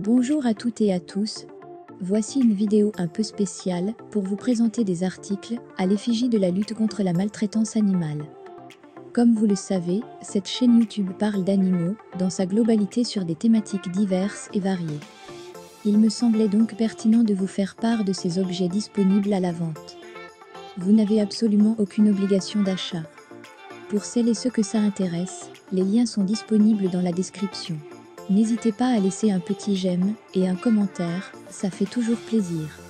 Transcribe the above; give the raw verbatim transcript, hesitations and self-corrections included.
Bonjour à toutes et à tous, voici une vidéo un peu spéciale pour vous présenter des articles à l'effigie de la lutte contre la maltraitance animale. Comme vous le savez, cette chaîne YouTube parle d'animaux dans sa globalité sur des thématiques diverses et variées. Il me semblait donc pertinent de vous faire part de ces objets disponibles à la vente. Vous n'avez absolument aucune obligation d'achat. Pour celles et ceux que ça intéresse, les liens sont disponibles dans la description. N'hésitez pas à laisser un petit j'aime et un commentaire, ça fait toujours plaisir.